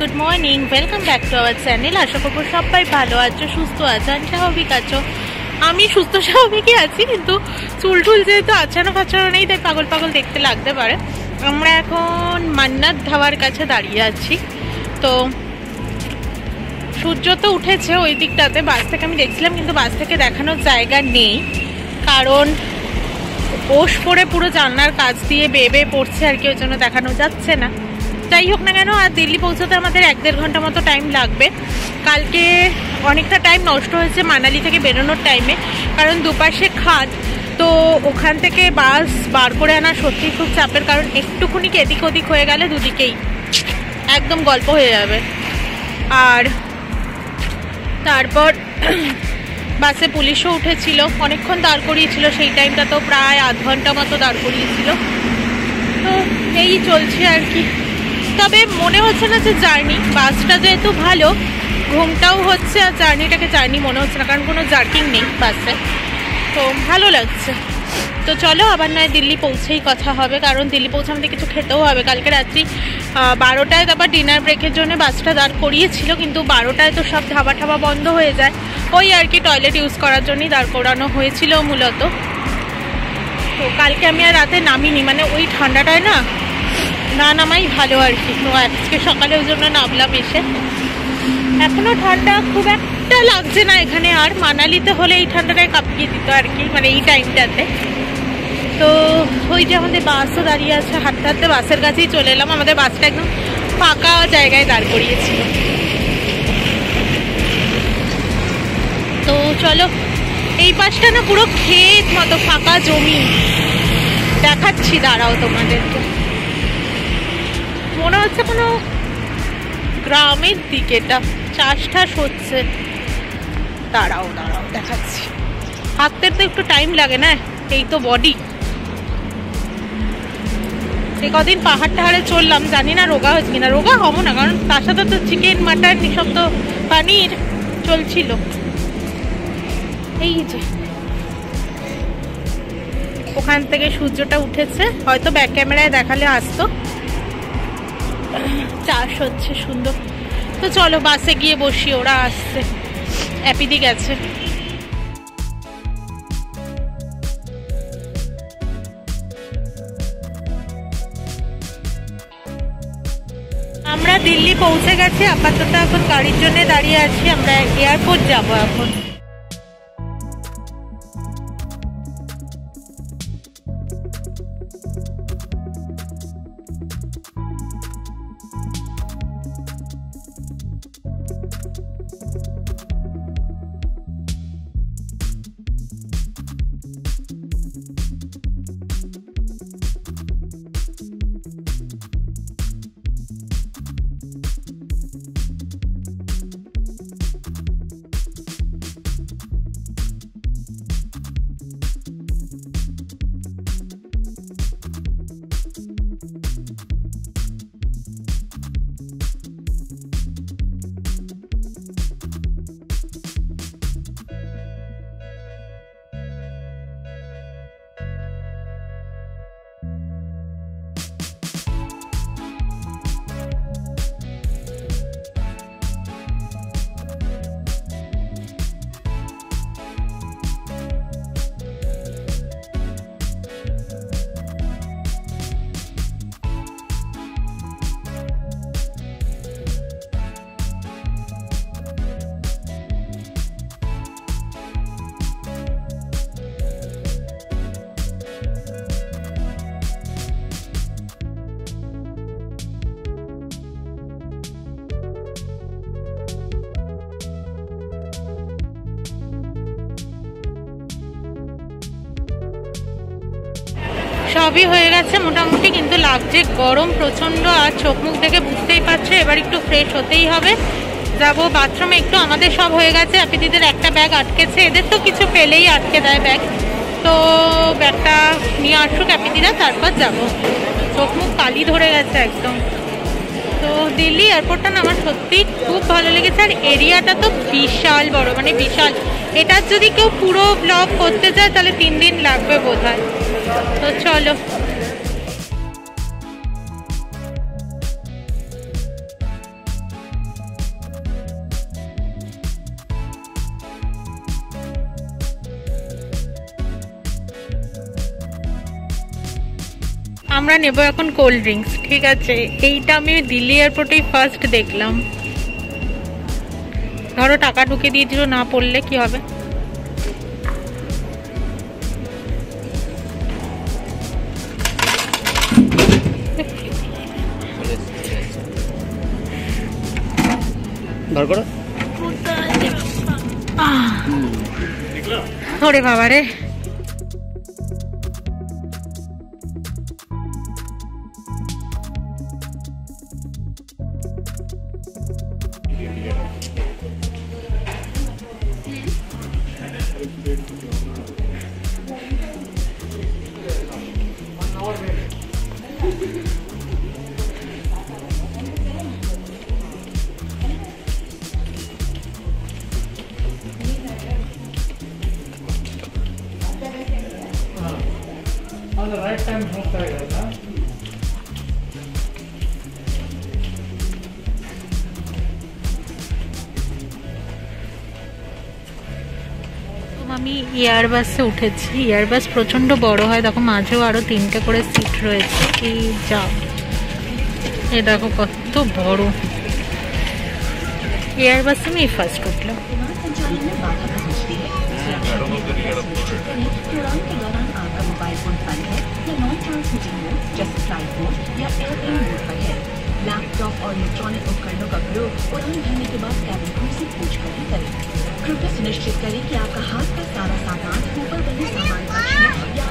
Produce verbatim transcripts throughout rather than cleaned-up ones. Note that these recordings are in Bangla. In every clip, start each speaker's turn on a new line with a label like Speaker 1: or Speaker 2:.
Speaker 1: Good morning, welcome back to our channel. আশা করবো সবাই ভালো আছো, সুস্থ আছেন, স্বাভাবিক আছো। আমি সুস্থ স্বাভাবিকই আছি, কিন্তু চুল টুল যেহেতু আচানো ফাচানো নেই, তাই পাগল পাগল দেখতে লাগতে পারে। আমরা এখন মান্নাত ধাবার কাছে দাঁড়িয়ে আছি। তো সূর্য তো উঠেছে ওই দিকটাতে, বাস থেকে আমি দেখছিলাম, কিন্তু বাস থেকে দেখানোর জায়গা নেই, কারণ ওষ পরে পুরো জানলার কাছ দিয়ে বেয়ে বেয়ে পড়ছে আর কি, ওই জন্য দেখানো যাচ্ছে না। যাই হোক না কেন, আর দিল্লি পৌঁছতে আমাদের এক দেড় ঘন্টা মতো টাইম লাগবে। কালকে অনেকটা টাইম নষ্ট হয়েছে মানালি থেকে বেরোনোর টাইমে, কারণ দুপাশে খাদ, তো ওখান থেকে বাস বার করে আনা সত্যিই খুব চাপের, কারণ একটুখানি এদিক ওদিক হয়ে গেলে দুদিকেই একদম গল্প হয়ে যাবে। আর তারপর বাসে পুলিশও উঠেছিল, অনেকক্ষণ দাঁড় করিয়েছিল, সেই টাইমটা তো প্রায় আধ ঘন্টা মতো দাঁড় করিয়েছিল। তো এই চলছে আর কি। তবে মনে হচ্ছে না যে জার্নি, বাসটা যেহেতু ভালো, ঘুমটাও হচ্ছে আর জার্নিটাকে জার্নি মনে হচ্ছে না, কারণ কোনো জার্কিং নেই বাসে, তো ভালো লাগছে। তো চলো আবার নয় দিল্লি পৌঁছেই কথা হবে, কারণ দিল্লি পৌঁছে আমাদের কিছু খেতেও হবে। কালকে রাত্রি বারোটায় তারপর ডিনার ব্রেকের জন্য বাসটা দাঁড় করিয়েছিল, কিন্তু বারোটায় তো সব ধাবা ঠাবা বন্ধ হয়ে যায়, ওই আর কি টয়লেট ইউজ করার জন্যই দাঁড় করানো হয়েছিল মূলত। তো কালকে আমি আর রাতে নামিনি, মানে ওই ঠান্ডাটায় না না নামাই ভালো আর কি। তো আজকে সকালে ওই জন্য নামলাম এসে। এখনও ঠান্ডা খুব একটা লাগছে না এখানে, আর মানালিতে হলে এই ঠান্ডাটায় কাঁপিয়ে দিত আর কি, মানে এই টাইমটাতে। তো ওই যে আমাদের বাসও দাঁড়িয়ে আছে, হাঁটতে হাঁটতে বাসের কাছেই চলে এলাম। আমাদের বাসটা একদম ফাঁকা জায়গায় দাঁড় করিয়েছিল। তো চলো, এই পাশটা না পুরো ক্ষেত মতো ফাঁকা জমি, দেখাচ্ছি দাঁড়াও তোমাদেরকে। মনে হচ্ছে কোনো গ্রামের দিকে, এটা চাষ টাস হচ্ছে। দাঁড়াও দাঁড়াও দেখাচ্ছি। হাঁটতে তো একটু টাইম লাগে না, এই তো বডি। সে কদিন পাহাড় টাহাড়ে চললাম, জানি না রোগা হচ্ছে কিনা। রোগা হবো না, কারণ তার সাথে তো চিকেন মাটন এসব তো পানির চলছিল। এই যে ওখান থেকে সূর্যটা উঠেছে, হয়তো ব্যাক ক্যামেরায় দেখালে আসতো। চাষ হচ্ছে সুন্দর। তো চলো বাসে গিয়ে বসি, ওরা আসছে, অ্যাপিদি গেছে। আমরা দিল্লি পৌঁছে গেছি, আপাতত এখন গাড়ির জন্য দাঁড়িয়ে আছি। আমরা এয়ারপোর্ট যাব এখন। সবই হয়ে গেছে মোটামুটি, কিন্তু লাগছে গরম প্রচণ্ড, আর চোখ মুখ দেখে বুঝতেই পারছো এবার একটু ফ্রেশ হতেই হবে। যাবো বাথরুমে একটু। আমাদের সব হয়ে গেছে, অ্যাপিদিদের একটা ব্যাগ আটকেছে, এদের তো কিছু পেলেই আটকে দেয় ব্যাগ। তো ব্যাগটা নিয়ে আসুক অ্যাপিদিরা, তারপর যাবো। চোখ মুখ কালি ধরে গেছে একদম। তো দিল্লি এয়ারপোর্টটা না আমার সত্যি খুব ভালো লেগেছে, আর এরিয়াটা তো বিশাল বড়, মানে বিশাল। এটার যদি কেউ পুরো ব্লগ করতে চায় তাহলে তিন দিন লাগবে বোধহয়। তো চলো। আমরা নেব এখন কোল্ড ড্রিঙ্কস। ঠিক আছে, এইটা আমি দিল্লি এয়ারপোর্টেই ফার্স্ট দেখলাম। ধরো টাকা ঢুকে দিয়ে দিল, না পড়লে কি হবে? ওরে বাবা রে,
Speaker 2: राइट टाइम होता है ना।
Speaker 1: আমি এয়ারবাসে উঠেছি। এয়ারবাস প্রচন্ড বড় হয়, দেখো মাঝেও আরো তিনটে করে সিট রয়েছে। এই যা, এ দেখো কত বড় এয়ারবাসে আমি ফার্স্ট উঠলাম।
Speaker 3: लैपटॉप और इलेक्ट्रॉनिक उपकरणों का प्रयोग उड़ान भरने के बाद कैबिन क्रू से पूछ कर ही करें। कृपया सुनिश्चित करें कि आपका हाथ का सारा सामान ऊपर बने सामान कक्ष में या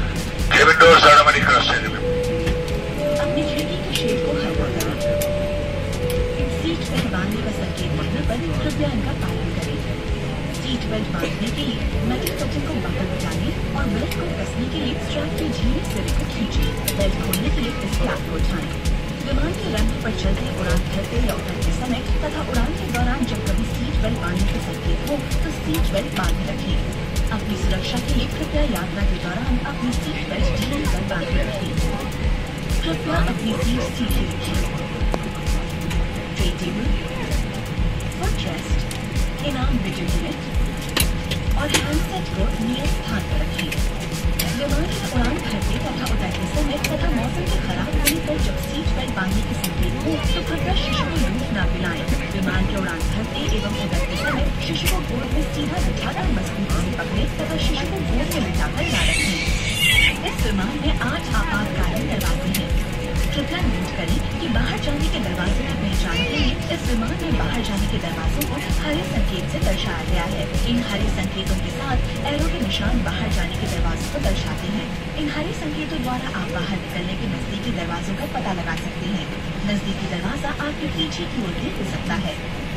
Speaker 3: अपनी खिड़की के शेड को हल्का करें। सीट बेल्ट बांधने का संकेत मिलने पर कृपया इनका पालन करें। सीट बेल्ट बांधने के लिए मेटल बटन को बगल बजाने और बेल्ट को कसने के लिए स्ट्रैप के धीरे सिरे को खींचें। बेल्ट खोलने के लिए इस क्लैप को उठाएं। विमान के रन पर चलते उड़ान भरते या उतरते समय तथा उड़ान के दौरान जब कभी सीट बेल्ट बांधने का संकेत हो तो सीट बेल्ट बांधे रखें। अपनी सुरक्षा के लिए कृपया यात्रा के दौरान अपनी सीट बेल्ट ढीली कर बांधे रखें। कृपया अपनी सीट सीधी रखें। ट्रे टेबल, फुट रेस्ट, इनाम विजिलेंट और हैंडसेट को नियत स्थान पर रखें। विमान की उड़ान भरते तथा उतरते समय तथा मौसम के खराब होने पर जब सीट बेल्ट बांधने के संकेत हो तो कृपया शिशु को दूध न पिलाएं। विमान के उड़ान भरते एवं उतरते समय शिशु को गोद में सीधा बिठाकर मजबूती से पकड़े तथा शिशु को गोद में बिठाकर न रखें। इस विमान में आठ आपातकालीन दरवाजे हैं। कृपया नोट करें कि बाहर जाने के दरवाजों की पहचान के लिए इस विमान में बाहर जाने के दरवाजों को हरे संकेत से दर्शाया गया है। इन हरे संकेतों के साथ एरो के निशान बाहर जाने के दरवाजों को दर्शाते हैं। इन हरे संकेतों द्वारा आप बाहर निकलने के नजदीकी दरवाजों का पता लगा सकते हैं। नजदीकी दरवाजा आपके पीछे की ओर भी हो सकता है।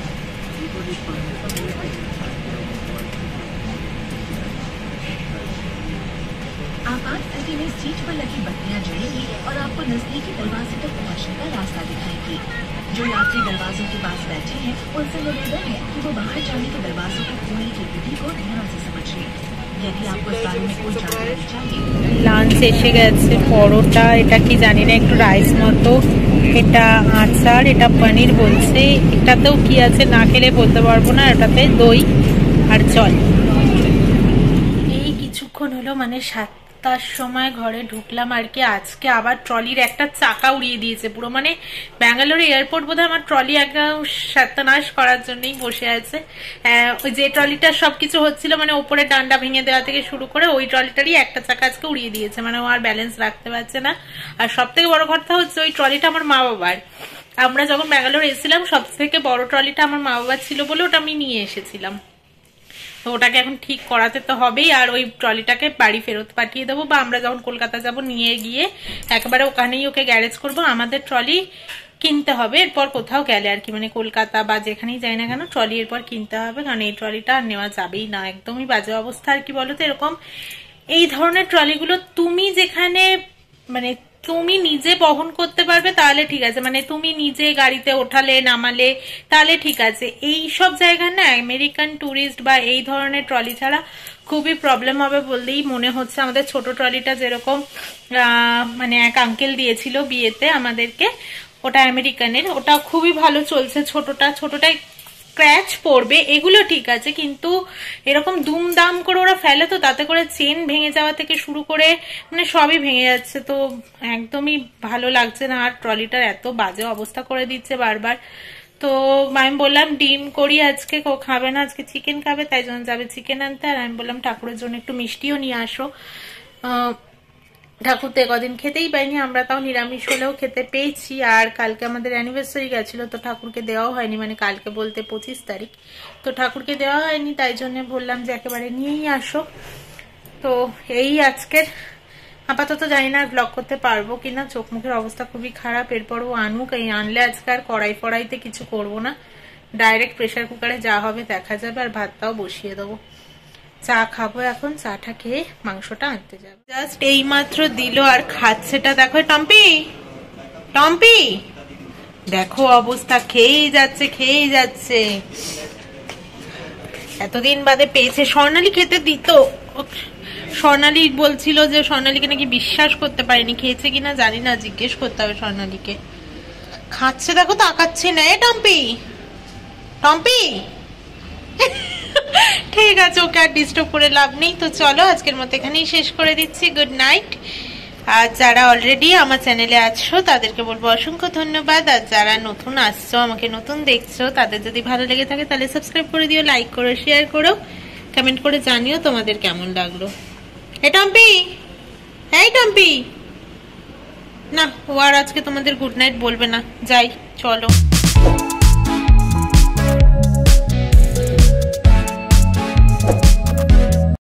Speaker 3: आपात स्थिति में सीट पर लगी बत्तियां जलेंगी और आपको नजदीकी दरवाजे तक पहुंचने का रास्ता दिखाएंगी। जो यात्री दरवाजों के पास बैठे हैं उनसे निवेदन है कि वो बाहर जाने के दरवाजों को खोलने की विधि को ध्यान से समझ लें। यदि आपको इस बारे में कोई जानकारी चाहिए।
Speaker 1: লাঞ্চ এসে গেছে, পরোটা, এটা কি জানি না, একটু রাইস মতো, এটা আচার, এটা পনির বলছে, এটাতেও কি আছে না খেলে বলতে পারবো না, এটাতে দই আর জল। এই কিছুক্ষণ হলো মানে সাতটার সময় ঘরে ঢুকলাম আর কি। আজকে আবার ট্রলির একটা চাকা উড়িয়ে দিয়েছে পুরো, মানে ব্যাঙ্গালোর এয়ারপোর্ট বোধহয় আমার ট্রলি একদম সর্বনাশ করার জন্যই বসে আছে। ওই যে ট্রলিটা সবকিছু হচ্ছিল মানে ওপরে ডান্ডা ভেঙে দেওয়া থেকে শুরু করে ওই ট্রলিটারই একটা চাকা আজকে উড়িয়ে দিয়েছে, মানে ও আর ব্যালেন্স রাখতে পারছে না। আর সব থেকে বড় কথা হচ্ছে ওই ট্রলিটা আমার মা বাবার, আমরা যখন ব্যাঙ্গালোর এসেছিলাম সব থেকে বড় ট্রলিটা আমার মা বাবার ছিল বলে ওটা আমি নিয়ে এসেছিলাম। তো ওটাকে এখন ঠিক করাতে তো হবেই, আর ওই ট্রলিটাকে বাড়ি ফেরত পাঠিয়ে দেবো, বা আমরা যখন কলকাতা যাব নিয়ে গিয়ে একেবারে ওখানেই ওকে গ্যারেজ করবো। আমাদের ট্রলি কিনতে হবে এরপর কোথাও গেলে আর কি, মানে কলকাতা বা যেখানেই যাই না কেন ট্রলি এরপর কিনতে হবে, কারণ এই ট্রলিটা আর নেওয়া যাবেই না, একদমই বাজে অবস্থা। আর কি বলতো, এরকম এই ধরনের ট্রলিগুলো তুমি যেখানে মানে তুমি নিজে বহন করতে পারবে তাহলে ঠিক আছে, মানে তুমি নিজে গাড়িতে ওঠালে নামালে তাহলে ঠিক আছে। এই সব জায়গা না আমেরিকান ট্যুরিস্ট বা এই ধরনের ট্রলি ছাড়া খুবই প্রবলেম হবে বললেই মনে হচ্ছে। আমাদের ছোট ট্রলিটা যেরকম মানে এক আঙ্কেল দিয়েছিল বিয়েতে আমাদেরকে, ওটা আমেরিকানের, ওটা খুবই ভালো চলছে। ছোটটা ছোটটাই স্ক্র্যাচ পড়বে এগুলো ঠিক আছে, কিন্তু এরকম দুমদাম করে ওরা ফেলে তো তাতে করে চেন ভেঙে যাওয়া থেকে শুরু করে মানে সবই ভেঙে যাচ্ছে, তো একদমই ভালো লাগছে না। আর ট্রলিটার এত বাজে অবস্থা করে দিচ্ছে বারবার। তো আমি বললাম ডিম করি আজকে, খাবে না আজকে চিকেন খাবে, তাই জন্য যাবে চিকেন আনতে। আর আমি বললাম ঠাকুরের জন্য একটু মিষ্টিও নিয়ে আসো। ঠাকুর তো কদিন খেতেই পাইনি, আমরা তাও নিরামিষ হলেও খেতে পেয়েছি। আর কালকে আমাদের অ্যানিভার্সারি গেছিল, তো ঠাকুরকে দেওয়াও হয়নি, মানে কালকে বলতে পঁচিশ তারিখ, তো ঠাকুরকে দেওয়া হয়নি, তাই জন্য বললাম যে একেবারে নিয়েই আসো। তো এই আজকের আপাতত জানি না ব্লগ করতে পারবো কিনা, চোখ মুখের অবস্থা খুবই খারাপ। এরপরও আনুক, এই আনলে আজকে আর কড়াই ফড়াইতে কিছু করবো না, ডাইরেক্ট প্রেসার কুকারে যা হবে দেখা যাবে। আর ভাতটাও বসিয়ে দেবো, চা খাবো এখন, চাটা খেয়ে মাংসটা আনতে যাবো। জাস্ট এই মাত্র দিল আর খাচ্ছেটা দেখো। টম্পি টম্পি দেখো অবস্থা, খেয়েই যাচ্ছে খেয়েই যাচ্ছে। এতদিন বাদে পেয়েছে। স্বর্ণালী খেতে দিত, স্বর্ণালী বলছিল যে স্বর্ণালীকে নাকি বিশ্বাস করতে পারিনি, খেয়েছে কিনা জানি না, জিজ্ঞেস করতে হবে স্বর্ণালীকে। খাচ্ছে দেখো, তাকাচ্ছে না। এ টম্পি টম্পি ঠিক আছে, ওকে আর ডিস্টার্ব করে লাভ নেই। তো চলো আজকের মতো এখানেই শেষ করে দিচ্ছি। Good night. আর যারা অলরেডি আমার চ্যানেলে আছো তাদেরকে বলবো অসংখ্য ধন্যবাদ। আর যারা নতুন আসছো, আমাকে নতুন দেখছো, তাদের যদি ভালো লেগে থাকে তাহলে সাবস্ক্রাইব করে দিও, লাইক করো, শেয়ার করো, কমেন্ট করে জানিও তোমাদের কেমন লাগলো। এই টম্পি এই টম্পি না, ও আর আজকে তোমাদের গুড নাইট বলবে না। যাই, চলো।